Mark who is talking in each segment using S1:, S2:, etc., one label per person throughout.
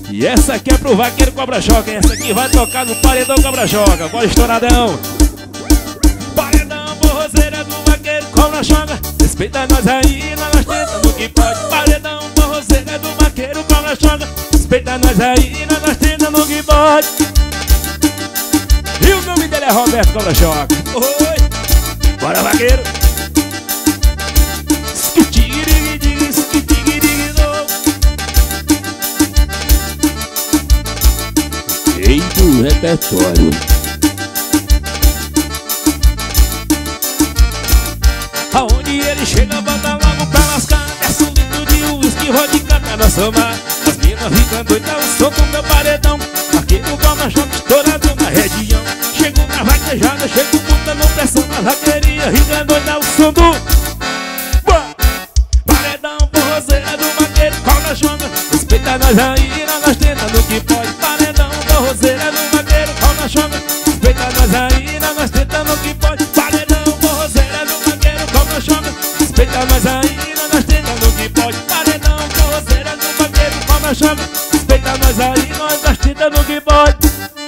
S1: E essa aqui é pro vaqueiro Cobra-Choca. Essa aqui vai tocar no paredão Cobra-Choca. Bora, estouradão. Paredão, forrozeira do vaqueiro Cobra-Choca. Respeita nós aí, nós tentando que pode. Paredão, forrozeira do vaqueiro Cobra-Choca. Respeita nós aí, nós tentando que pode. E o nome dele é Roberto Cobra-Choca. Oi, bora vaqueiro. Rei do repertório. Aonde ele chega, bota logo pra lascar. Desce um litro de uísque, vodka pra nós somar. As minas ficam doidas, o som do meu paredão. Aqui o Cobra-Choca estourado na região. Chego na vaquejada, chego botando pressão na vaqueria. Rica doida, o som do paredão, forrozeira do vaqueiro Cobra-Choca. Respeita nós aí, nós tentando que pode. Paredão, forrozeira do vaqueiro Cobra-Choca. Respeita nós aí, nós tentando que pode. Paredão, forrozeira do vaqueiro Cobra-Choca. Respeita nós aí, nós tentando que pode. Paredão, forrozeira do vaqueiro Cobra-Choca. Respeita nós aí, nós tentando que pode.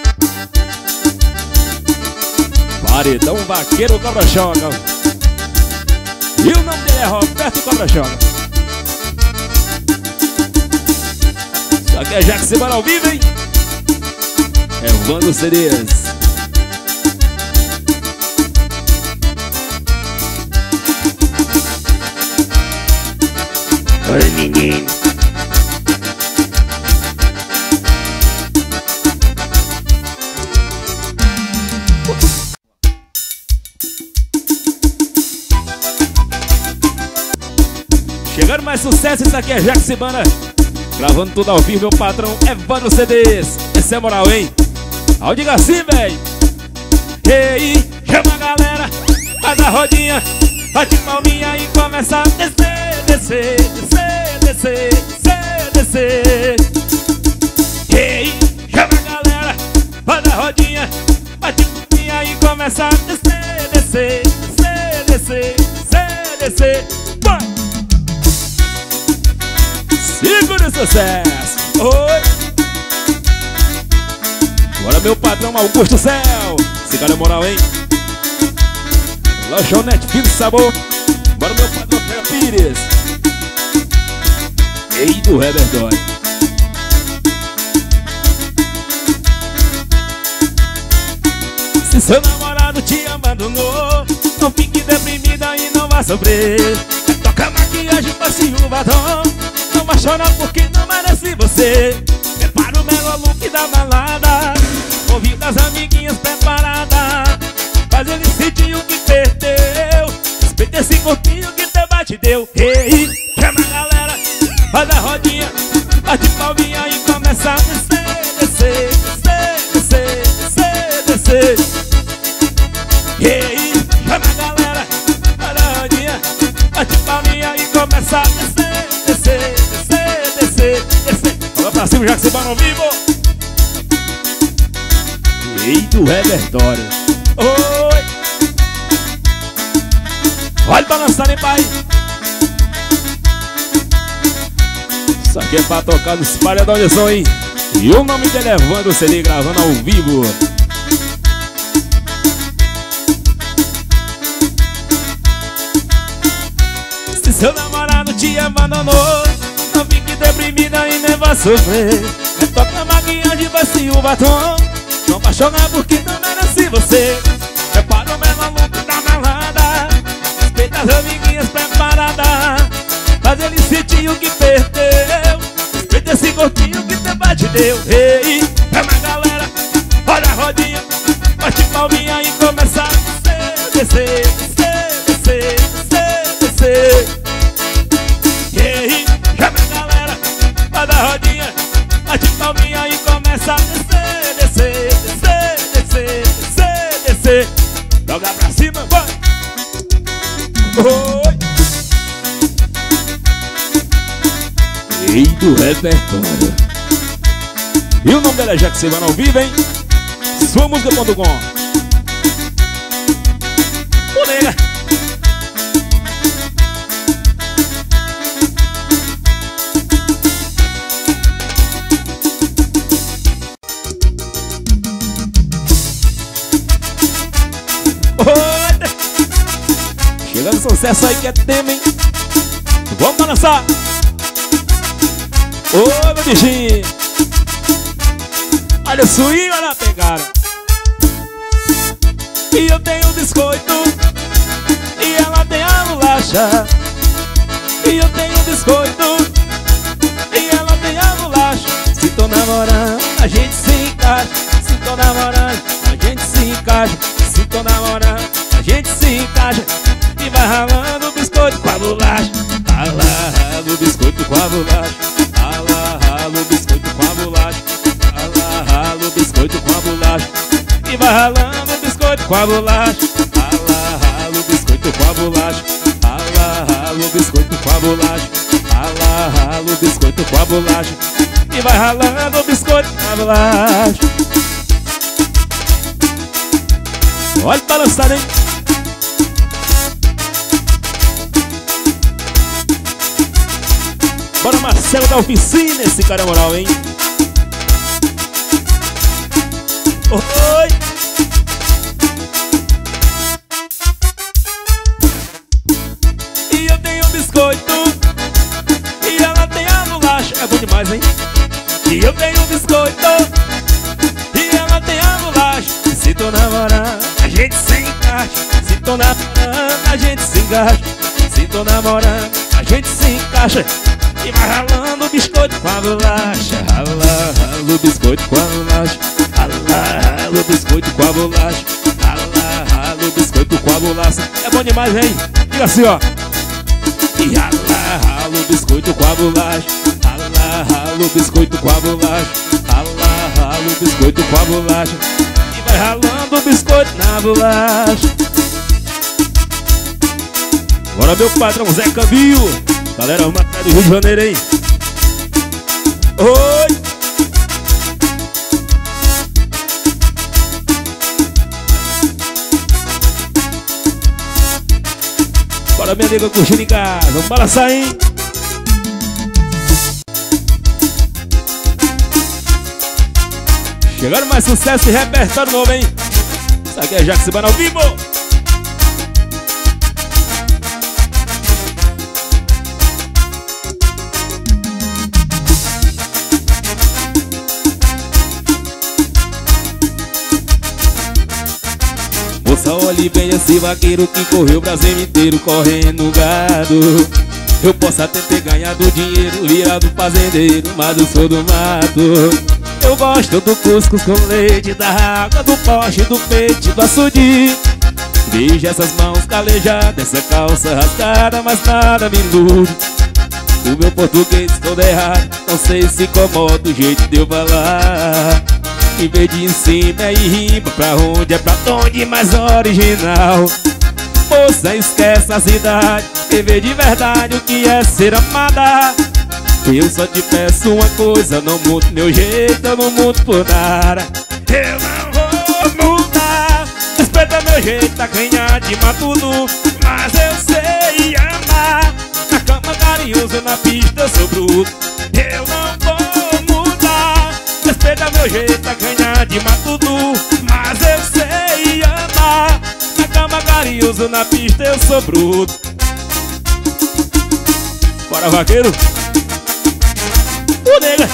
S1: Paredão, vaqueiro Cobra-Choca. E o nome dele é Roberto Cobra-Choca. Isso aqui é Jack Semana ao vivo, hein? É Vando CDs. Olha ninguém. Chegando mais sucesso, isso aqui é Jack Semana. Gravando tudo ao vivo, meu patrão Evandro CDs. Essa é moral, hein? Ao diga assim, véi. Ei, chama a galera, faz a rodinha, bate palminha e começa a descer, descer, descer, descer, descer, descer. Ei, chama a galera, faz a rodinha, bate palminha e começa a descer, descer, descer, descer, descer, descer. Vai! Segura o sucesso. Oi. Bora, meu patrão Augusto Céu. Esse cara é moral, hein? Lanchonete Fino Sabor. Bora, meu patrão Pega Pires. Rei do repertório. Se seu namorado te abandonou, não fique deprimida e não vá sofrer. Toca maquiagem, passe o batom. Não vai chorar porque não merece você. Prepara o melhor look da balada, convida as amiguinhas preparadas. Faz ele sentir o que perdeu. Respeita esse corpinho que teu bate deu. Ei, chama a galera, faz a rodinha, bate palminha e começa a descer, descer, descer, descer, descer, descer. Ei, chama a galera, faz a rodinha, bate palminha e começa a descer, descer, descer, descer, descer. Vamos pra cima, já que você vai ao vivo. Rei do repertório. Oi. Olha pra lançar, hein, pai. Isso aqui é pra tocar nos paredão de som, hein. E o nome dele é Evandro CD, gravando ao vivo. Se seu namorado te abandonou, não fique deprimida e nem vai sofrer. Toca maquiagem, passe o batom. Não vai chorar porque não merece você. Prepara o menor look da balada, respeita as amiguinhas preparadas. Faz ele sentir o que perdeu. Respeita esse corpinho que teu bate deu. Ei, chama a galera, olha a rodinha, bate palminha e começa a descer, descer, descer, descer, descer, descer. Ei, chama a galera, olha a rodinha, bate palminha e começa a descer, descer, descer, descer, descer, descer. Joga pra cima, vai. Oi. Rei do repertório. E o nome dela é Jack Semana ao vivo, hein? Suamusica.com. Ô, nega. Fazendo sucesso aí que é tema, hein? Vamos balançar. Ô, meu bichinho. Olha o swing, olha a pegada. E eu tenho biscoito e ela tem a bolacha. E eu tenho biscoito e ela tem a bolacha. Se tô namorando, a gente se encaixa. Se tô namorando, a gente se encaixa. Se tô namorando, a gente se encaixa. E vai ralando o biscoito com a bolacha. Rala, rala o biscoito com a bolacha. Rala, rala o biscoito com a bolacha. Rala, rala o biscoito com a bolacha. E vai ralando o biscoito com a bolacha. Rala, rala o biscoito com a bolacha. Rala, rala o biscoito com a bolacha. Rala, rala o biscoito com a bolacha. E vai ralando o biscoito com a bolacha. Olha o balançado, hein? Bora, Marcelo da oficina, esse cara é moral, hein? Oi! E eu tenho biscoito e ela tem a bolacha. É bom demais, hein? E eu tenho biscoito e ela tem a bolacha. Se tô namorando, a gente se encaixa. Se tô namorando, a gente se encaixa. Se tô namorando, a gente se encaixa. E vai ralando o biscoito com a bolacha. Rala, rala o biscoito com a bolacha. Rala, rala o biscoito com a bolacha. Rala, rala o biscoito com a bolacha. É bom demais, hein? Diga assim, ó. E rala, rala o biscoito com a bolacha. Rala, rala o biscoito com a bolacha. Rala, rala o biscoito com a bolacha. E vai ralando o biscoito na bolacha. Bora, meu patrão Zé Caminho. Galera, vamos atrás do Rio de Janeiro, hein? Oi! Bora, minha amiga, curtindo em casa. Vamos balançar, hein? Chegando mais sucesso e repertório novo, hein? Isso aqui é Jackson Bana ao vivo. Moça, olhe bem esse vaqueiro que correu o Brasil inteiro correndo gado. Eu posso até ter ganhado dinheiro, virado fazendeiro, mas eu sou do mato. Eu gosto do cuscuz com leite, da água, do poste, do peito, do açude. Veja essas mãos calejadas, essa calça rasgada, mas nada me ilude. O meu português todo errado, não sei se incomoda o jeito de eu falar. Em vez de em cima é em rima, pra onde é pra onde, mais original. Moça, esquece a cidade, e vê de verdade o que é ser amada. Eu só te peço uma coisa, não mudo meu jeito, eu não mudo por nada. Eu não vou mudar, respeita meu jeito, acanhar de matudo, mas eu sei amar. Na cama carinhoso, na pista eu sou bruto. Eu não vou mudar, respeita meu jeito, acanhar de matudo, mas eu sei amar. Na cama carinhoso, na pista eu sou bruto. Bora, vaqueiro! Ô, nega!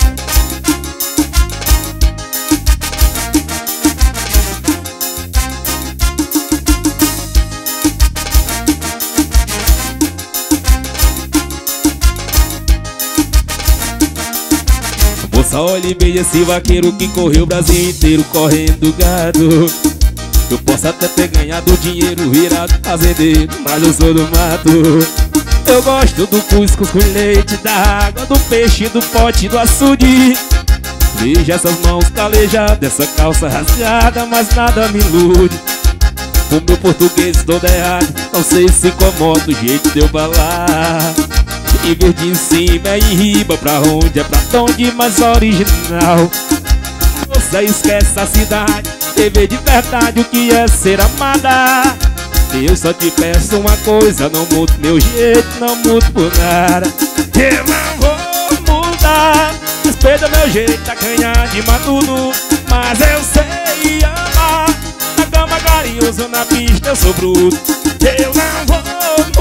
S1: Moça, olhe bem esse vaqueiro que correu o Brasil inteiro correndo gado. Eu posso até ter ganhado dinheiro, virado fazendeiro, mas eu sou do mato. Eu gosto do cuscuz com leite, da água, do peixe, do pote, do açude. Veja essas mãos calejadas, essa calça rasgada, mas nada me ilude. O meu português todo errado, não sei se incomoda o jeito de eu falar. Em vez de em cima é em riba, pra onde é pra onde, mais original. Moça, esquece a cidade, e vê de verdade o que é ser amada. Eu só te peço uma coisa, não mudo meu jeito, não mudo por nada. Eu não vou mudar, respeita meu jeito, acanhar de matudo, mas eu sei amar. Na cama carinhoso, na pista eu sou bruto. Eu não vou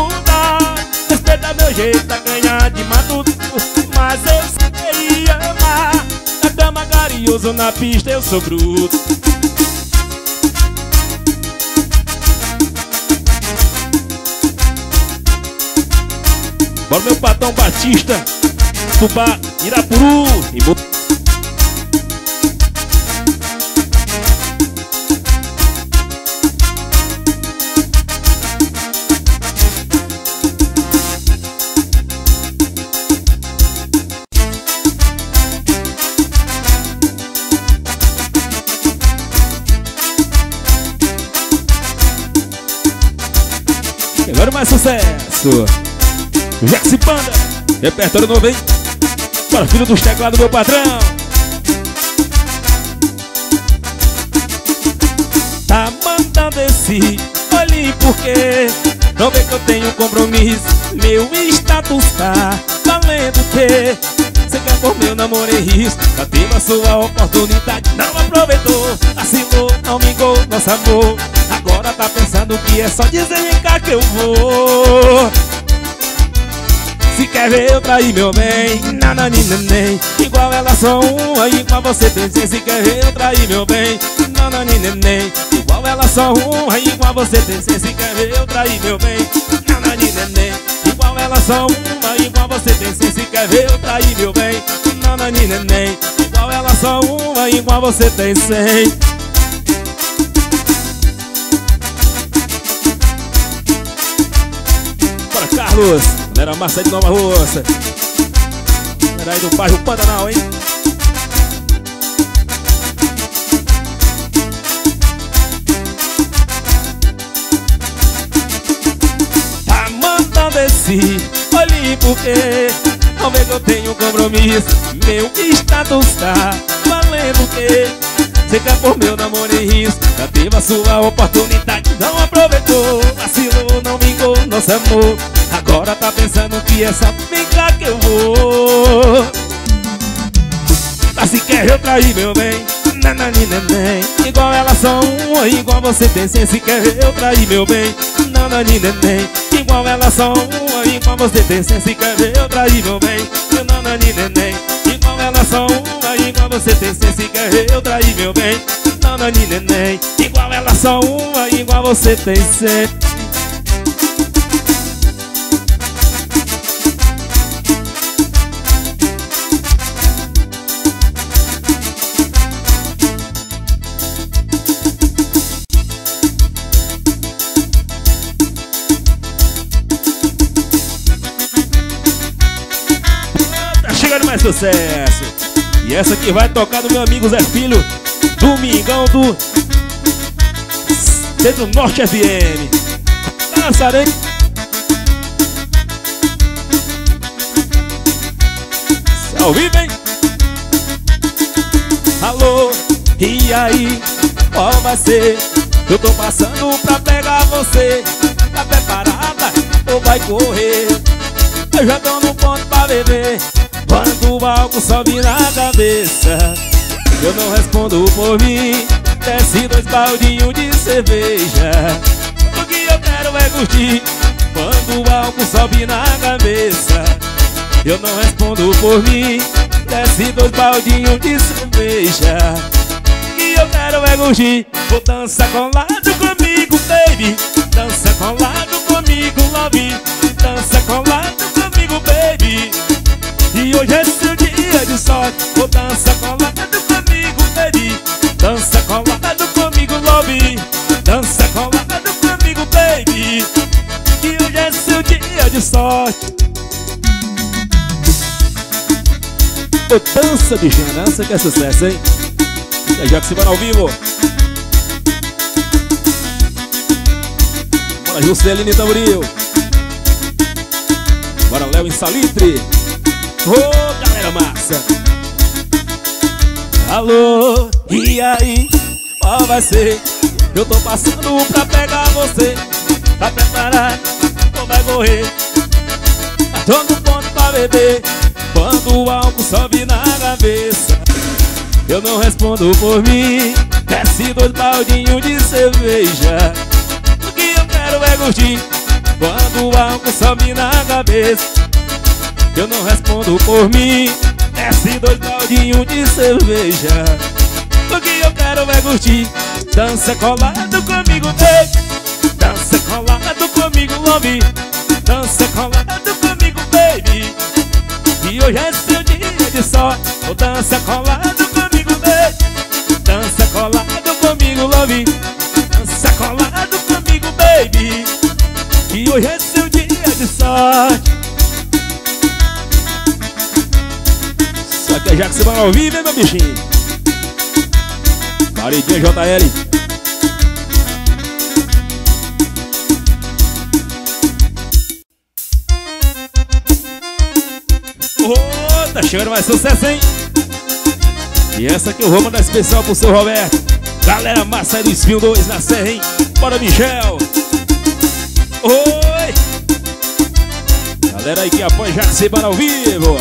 S1: dar meu jeito a ganhar de matuto. Mas eu sei amar. Na cama carinhoso, na pista eu sou bruto. Bora meu patrão Batista, Tubá, Irapuru e agora mais sucesso. Jaxi Banda, repertório novo, hein? Para filho dos teclados, meu patrão. Tá mandando esse olhe porque não vê que eu tenho compromisso. Meu status tá valendo o quê? Você quer por meu namoro em risco? Já teve a sua oportunidade, não aproveitou. Vacilou, não mingou nosso amor. Agora tá pensando que é só dizer vem cá que eu vou. Se quer ver eu trair meu bem, nanani-neném. Igual ela só uma, igual você tem. Se quer ver eu trair meu bem, nanani-neném. Igual ela só uma, igual você tem. Se quer ver eu trair meu bem, nanani-neném. Igual ela só uma, igual você tem. Se quer ver eu trair meu bem, nanani-neném. Igual ela só uma, igual você tem 100. Bora, Carlos! Galera massa de Nova Russa. Galera aí do bairro Pantanal, hein? Tá mandando esse olhe porque não vê que eu tenho compromisso. Meu status tá valendo o quê? Você quer por meu namoro em risco. Já teve a sua oportunidade, não aproveitou. Vacilou, não vingou nosso amor. Agora tá pensando que é só ficar que eu vou. Mas se quer eu trair meu bem, nanani-neném. Igual ela só uma, igual você tem. Se quer eu trair meu bem, nanani-neném. Igual ela só uma, igual você tem. Se quer eu trair meu bem, nanani-neném. Igual ela só uma, igual você tem. Se quer eu trair meu bem, nanani-neném. Igual ela só uma, igual você tem 100. Mais sucesso. E essa aqui vai tocar do meu amigo Zé Filho, Domingão do Centro Norte FM. Tá lançado, hein? Se ao vivo, hein? Alô, e aí? Qual vai ser? Eu tô passando pra pegar você. Tá preparada ou vai correr? Eu já tô no ponto pra beber. Quando o álcool sobe na cabeça, eu não respondo por mim. Desce 2 baldinhos de cerveja. O que eu quero é curtir. Quando o álcool sobe na cabeça, eu não respondo por mim. Desce 2 baldinhos de cerveja. O que eu quero é curtir. Vou dançar colado comigo, baby. Dança colado comigo, love. Dança colado comigo, baby. E hoje é seu dia de sorte. Vou dançar colado comigo, baby. Dança colado comigo, love. Dança colado comigo, baby. E hoje é seu dia de sorte. Ô, dança de dança que é sucesso, hein? E aí, já que se vai ao vivo. Bora, Jusceline Tamboril. Bora, Léo em Salitre. Ô, galera massa. Alô, e aí? Qual vai ser? Eu tô passando pra pegar você. Tá preparado ou vai correr? Tá todo ponto pra beber. Quando o álcool sobe na cabeça, eu não respondo por mim. Desce 2 baldinhos de cerveja. O que eu quero é curtir. Quando o álcool sobe na cabeça, eu não respondo por mim. Desce 2 baldinhos de cerveja. O que eu quero é curtir. Dança colado comigo, baby. Dança colado comigo, love. Dança colado comigo, baby. E hoje é seu dia de sorte. Oh, dança colado comigo, baby. Dança colado comigo, love. Dança colado comigo, baby. E hoje é seu dia de sorte. Só que já que você vai ao vivo, hein, meu bichinho? Paredinha JL. Oh, tá chegando mais sucesso, hein? E essa aqui eu vou mandar especial pro seu Roberto. Galera massa aí do Espinho 2 na Serra, hein? Bora, Michel. Oi! Galera aí que apoia Jaxibana ao vivo.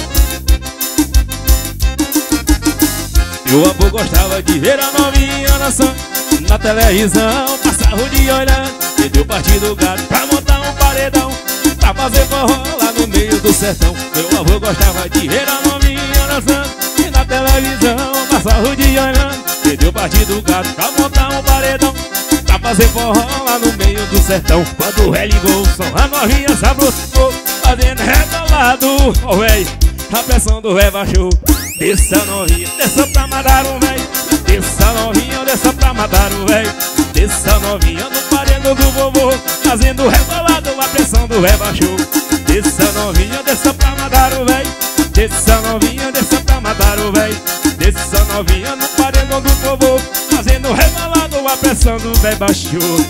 S1: Meu avô gostava de ver a novinha dançando na televisão, passava o dia olhando e deu partido do gado pra montar um paredão, pra fazer forró lá no meio do sertão. Meu avô gostava de ver a novinha dançando e na televisão, passava o dia olhando e deu partido do gado pra montar um paredão, pra fazer forró lá no meio do sertão. Quando o velho ligou o som, a novinha se aproximou, fazendo rebolado. Ó, véi, a pressão do véi baixou. Desça novinha, desça pra matar o véi. Desça novinha, desça pra matar o véi. Desça novinha no paredão do vovô, fazendo rebolado, a pressão do véi baixou. Desça novinha, desça pra matar o véi. Desça novinha, desça pra matar o véi. Desça novinha no paredão do vovô, fazendo rebolado, a pressão do véi baixou.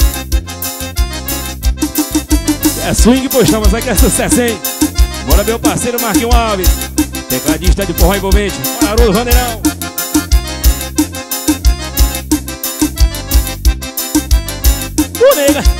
S1: É swing, pois estamos aqui, é sucesso, hein? Bora, meu parceiro Marquinhos Alves, tecladista de forró envolvente, Haroldo Vandeirão. Nega.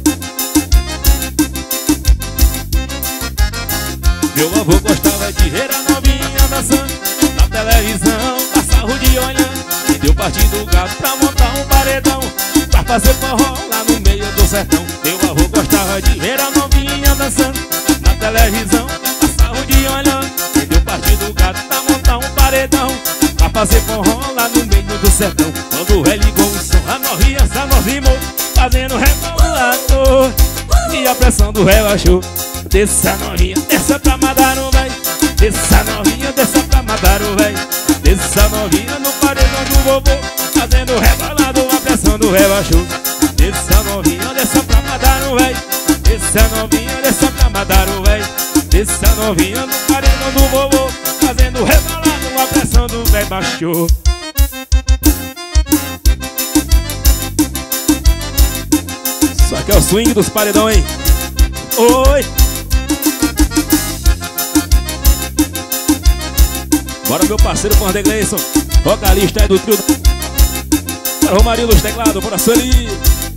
S1: Meu avô gostava de ver a novinha dançando na televisão, passava o dia olhando e deu partido do gado pra montar um paredão, pra fazer forró lá no meio do sertão. Meu avô gostava de ver a novinha dançando na televisão, passava o dia olhando e deu partido do gado pra montar um paredão, pra fazer forró lá no meio do sertão. Quando o velho ligou o som, a novinha se aproximou, fazendo rebolado, e a pressão do véio baixou. Desça novinha, desça pra matar o véi. Desça novinha, desça pra matar o véi. Desça novinha no paredão do vovô, fazendo rebolado, a pressão do véio baixou. Desça novinha, desça pra matar o véi. Desça novinha, desça pra matar o véi. Desça novinha no paredão do vovô, fazendo rebolado, a pressão do véio baixou. Isso aqui é o swing dos paredão, hein? Oi! Bora, meu parceiro Cornel Gleison, vocalista aí do trio. Bora, Romarinho dos teclados, bora, Sueli.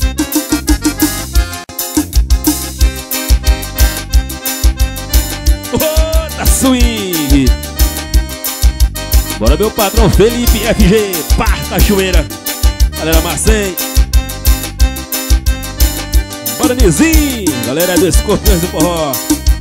S1: Oh, tá swing! Bora, meu patrão Felipe FG, Par Cachoeira. Galera Marcem. Bora, Nizinho, galera dos Escorpiões do Forró.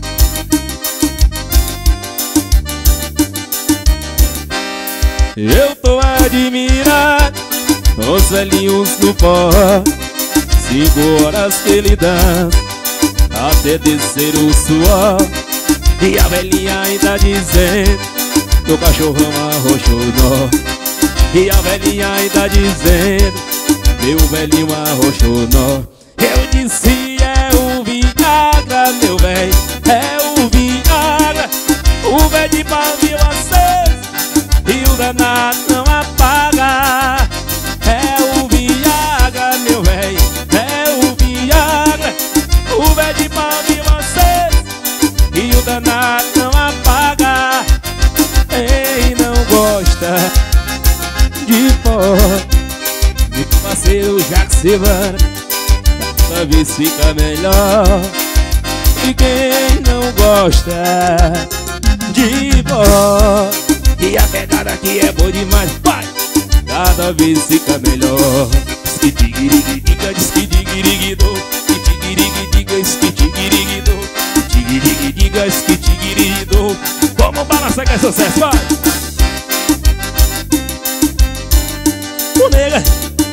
S1: Eu tô admirado com os velhinhos do forró, 5 horas que ele dança até descer o suor, e a velhinha ainda dizendo que o cachorrão arrochou nó. E a velhinha ainda dizendo meu velhinho arrochou nó. Eu disse é o Viagra, meu véi, é o Viagra, o véi de pavio aceso e o danado não apaga. É o Viagra, meu véi, é o Viagra, o véi de pavio aceso e o danado não apaga. Quem não gosta de forró, meu parceiro Jaxibana, cada vez fica melhor. E quem não gosta de forró, e a pegada aqui é boa demais, vai! Cada vez fica melhor. Diz que digiriguidiga, diz que digiriguidô, que tigirigidigas que tigirigidou. Tigirigidigas que tigirigidou. Vamos balançar que é sucesso, vai! O nega.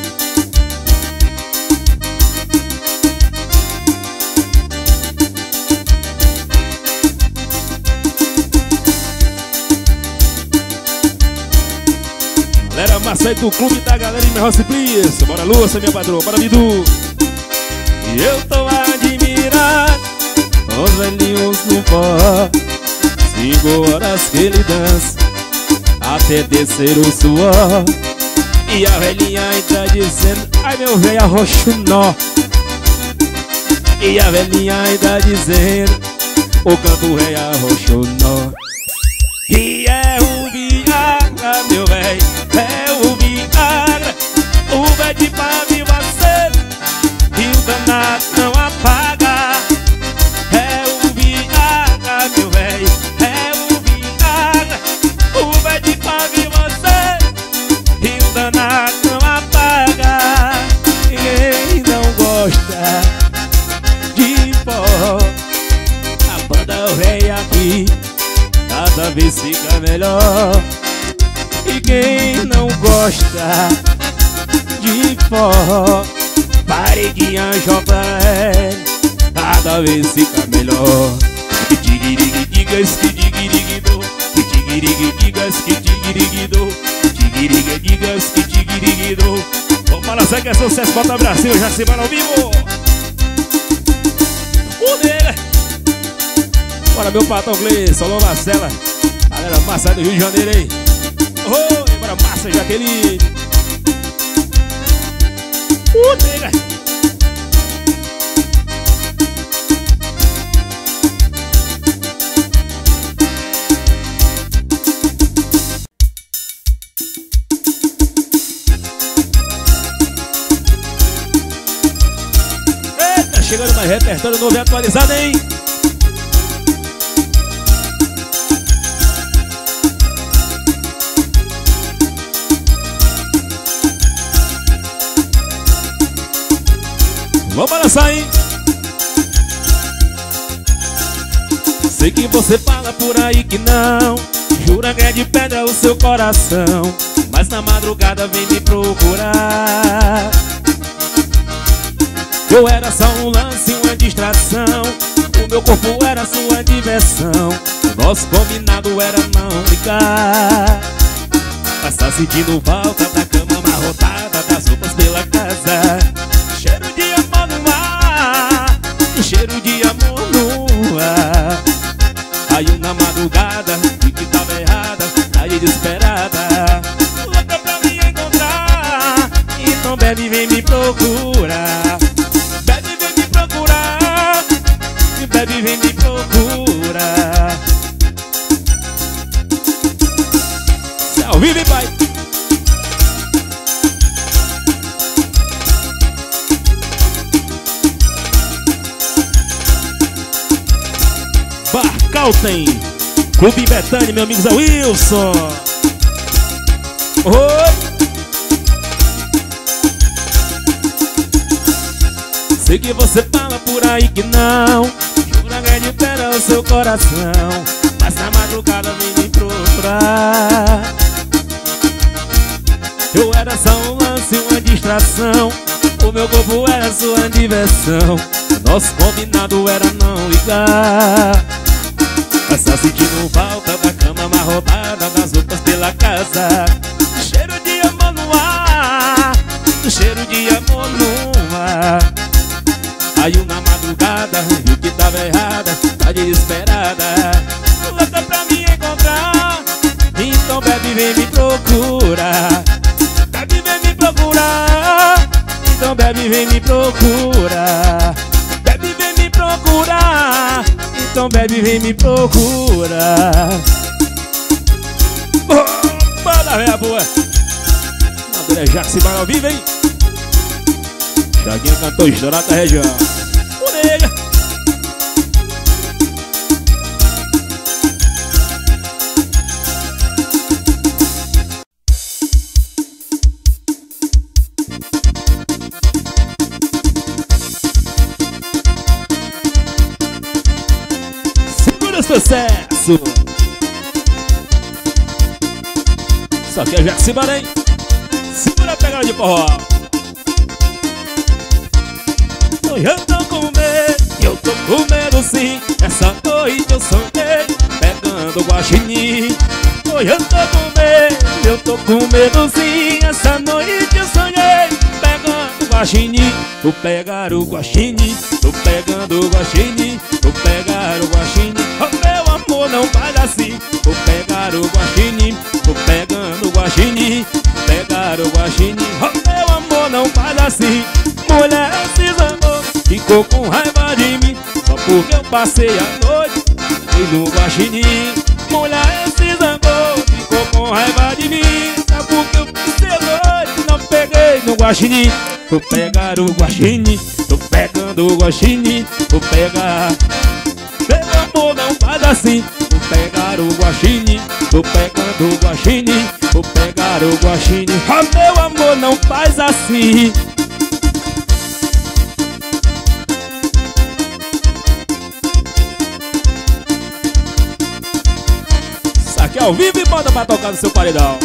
S1: Galera, massa aí do clube da galera em Merroce, please. Bora Lúcia, minha patroa, bora Bidu. E eu tô a admirar os velhinhos no pó. 5 horas que ele dança até descer o suor. E a velhinha ainda dizendo: ai meu velho arroxo nó. E a velhinha ainda dizendo: o canto velho arroxo nó. E é o Viagra, meu velho, é o Viagra. O velho de pavio aceso e o danado não apaga. É o Viagra, meu velho, é o Viagra. O velho de pavio aceso e o danado não apaga. Ninguém não gosta de pó. A banda vem aqui, cada vez fica melhor. E quem não gosta de pó, pare de anjo pra ele, cada vez fica melhor. Que tigirigidigas, que tigirigidou. Que tigirigidigas, que tigirigidou. Tigirigidigas, que tigirigidou. Vamos balançar que é sucesso, bota Brasil, já se vai ao vivo. O nega. Bora meu patrão Gleison, alô Marcela. Galera massa do Rio de Janeiro aí. Oi, bora massa Jaqueline. Nega. Eita, chegando mais repertório novo e atualizado, hein? Vamos balançar, hein? Sei que você fala por aí que não, jura que é de pedra o seu coração, mas na madrugada vem me procurar. Eu era só um lance, uma distração, o meu corpo era sua diversão. O nosso combinado era não ligar, mas tá sentindo falta da cama amarrotada, das roupas pela casa. Cheiro de amor no ar, cheiro de amor no ar. Caiu na madrugada, vi que tava errada, tá desesperada, louca pra me encontrar. Então bebe, vem me procurar. Bebe, vem me procurar. Bebe, vem me procurar. Se ao vivo, pai. Barcalten, Clube Betânia, meu amigo Zé Wilson. Oi. Sei que você fala por aí que não, jura que é de pedra o seu coração, mas na madrugada vem me procurar. Eu era só um lance, uma distração, o meu corpo era sua diversão. Nosso combinado era não ligar, mas tá sentindo falta da cama amarrotada, das roupas pela casa. Cheiro de amor no ar, cheiro de amor no ar. Caiu na madrugada, viu que tava errada, tá desesperada, louca pra me encontrar. Então bebe, vem me procurar. Bebe, vem me procurar. Então bebe, vem me procurar. Bebe, vem me procurar. Então bebe, vem me procurar. Opa, da véia boa. Madeira Jaque se vai ao vivo, hein? Chaguinha cantou estourado da região. O nega. sucesso. Só que é Jack Sibarém. Segura a pegada de forró. Eu tô com medo, eu tô com medo sim. Essa noite eu sonhei pegando guaxinim. Eu tô com medo, eu tô com medo sim. Essa noite eu sonhei pegando guaxinim. Vou pegar o guaxinim, tô pegando o guaxinim. Vou pegar o guaxinim, oh meu amor não faz assim. Vou pegar o guaxinim, tô pegando o guaxinim. Pegar o guaxinim, oh meu amor não faz assim. Mulher se zangou, ficou com raiva de mim só porque eu passei a noite e no guaxinim. Mulher se zangou, ficou com raiva de mim só porque eu passei a noite e não peguei no guaxinim. Vou pegar o guaxinim, tô pegando o guaxinim. Vou pegar, meu amor não faz assim. Vou pegar o guaxinim, tô pegando o guaxinim. Vou pegar o guaxinim, oh meu amor não faz assim. Saque ao vivo e bota pra tocar no seu paredão.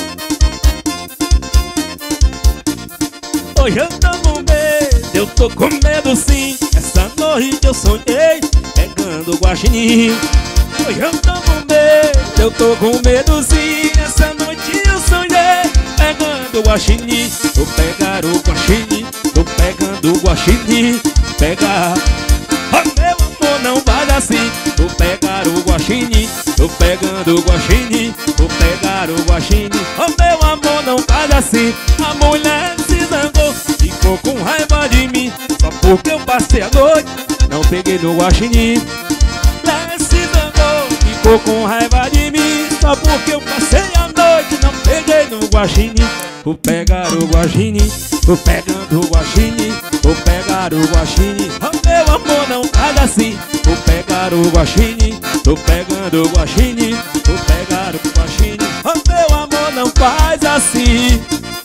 S1: Hoje eu tô com medo, eu tô com medo sim. Essa noite eu sonhei pegando guaxinim. Hoje eu tô com medo, eu tô com medo sim. Essa noite eu sonhei pegando guaxinim. Vou pegar o guaxinim, tô pegando o guaxinim. Pegar, oh meu amor não vai assim. Vou pegar o guaxinim, tô pegando o guaxinim. Vou pegar o guaxinim, oh meu amor não vai assim. A mulher se zangou, ficou com raiva de mim só porque eu passei a noite não peguei no guaxinim. Mulher se zangou, ficou com raiva de mim só porque eu passei a noite não peguei no guaxinim. Vou pegar o guaxinim, tô pegando o guaxinim. Vou pegar o guaxinim, oh meu amor não faz assim. Vou pegar o guaxinim, tô pegando o guaxinim. Vou pegar o guaxinim, oh meu amor não faz assim.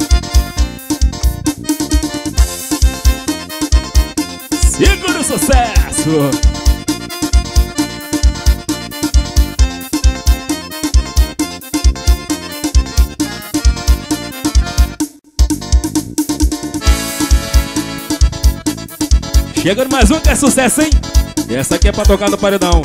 S1: Segura o sucesso. Chegando mais um que é sucesso, hein? E essa aqui é pra tocar no paredão.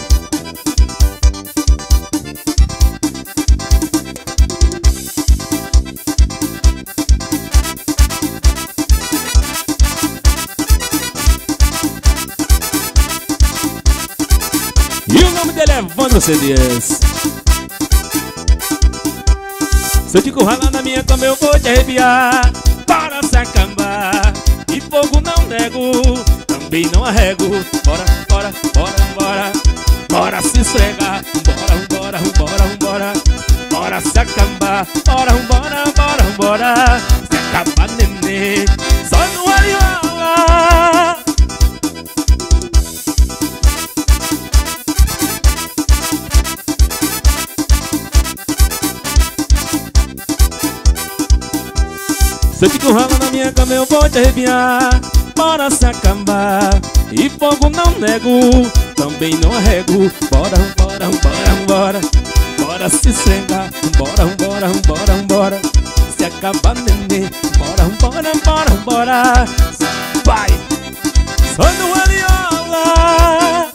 S1: E o nome dele é Evandro CDs. Se eu te curralar na minha cama eu vou te arrepiar. Para se acabar, e fogo não nego, também não arrego. Bora, bora, bora, bora, bora se esfregar. Bora, bora, bora, bora, bora se acabar. Bora, bora, bora, bora, se acabar, nenê. Só no ariola. Se eu te currala na minha cama eu vou te arrepiar. Bora se acabar, e fogo não nego, também não arrego. Bora, bora, bora, bora, bora se esfregar. Bora, bora, bora, bora, se acabar, nenê. Bora, bora, bora, bora, vai, só no ariola.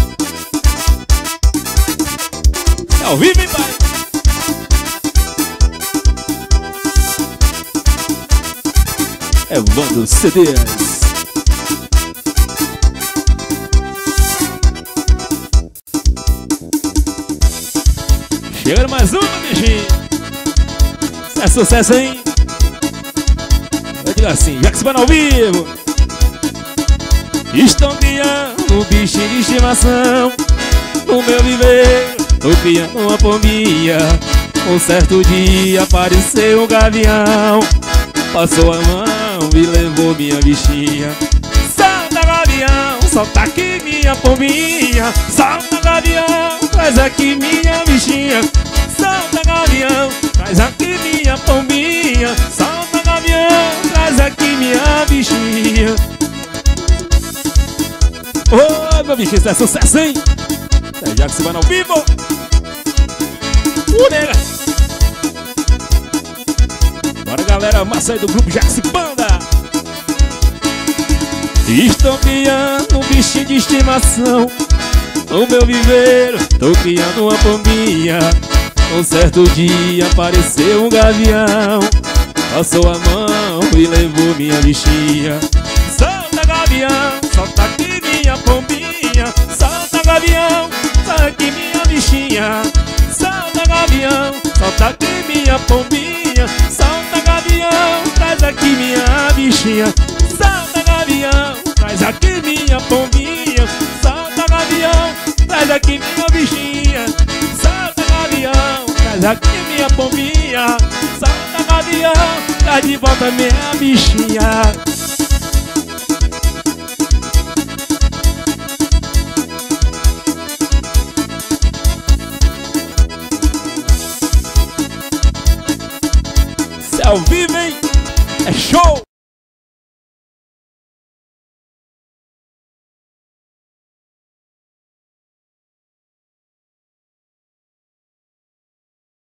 S1: É ao vivo e vai. Evandro CDs. Chegando mais uma, bichinho. Isso é sucesso, hein? Eu digo assim, já que se vai ao vivo. Estão criando um bichinho de estimação no meu viver, tô criando uma pombinha. Um certo dia apareceu um gavião, passou a mão e levou minha bichinha. Solta, gavião, solta aqui minha pombinha. Solta, gavião, traz aqui minha bichinha. Solta, gavião, traz aqui minha pombinha. Solta, gavião, traz aqui minha bichinha. Ô, meu bichinho, isso é sucesso, hein? Jackson Banda ao vivo. Nega. Bora, galera, massa aí do grupo Jackson Banda. Estou criando um bichinho de estimação. No meu viveiro, tô criando uma pombinha. Um certo dia apareceu um gavião, passou a mão e levou minha bichinha. Solta, gavião, solta aqui minha pombinha. Solta, gavião, solta aqui minha bichinha. Solta, gavião, solta aqui minha pombinha. Solta, gavião, traz aqui minha bichinha. Solta, gavião, traz aqui minha pombinha. Solta, gavião, traz aqui minha bichinha. Solta, gavião, traz aqui minha pombinha. Solta, gavião, traz de volta minha bichinha. Se ao vivo, hein? É show!